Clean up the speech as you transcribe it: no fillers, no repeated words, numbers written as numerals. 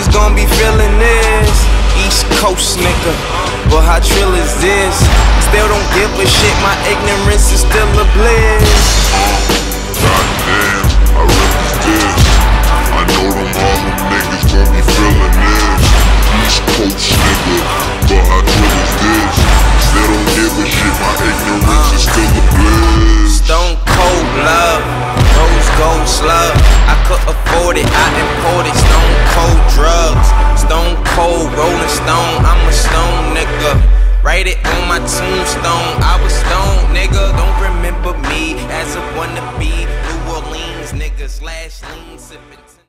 niggas gon' be feeling this. East Coast nigga, but how trill is this? Still don't give a shit, my ignorance is still a bliss. Goddamn, I rip this. I know them Harlem niggas gon' be feeling this. East Coast nigga, but how trill is this? Still don't give a shit, my ignorance is still a bliss. Stone cold love, rose gold slug. I could afford it, I imported stone cold drugs. Stone cold rolling stone, I'm a stone nigga. Write it on my tombstone, I was stone nigga. Don't remember me as a wannabe New Orleans nigga / lean sipping.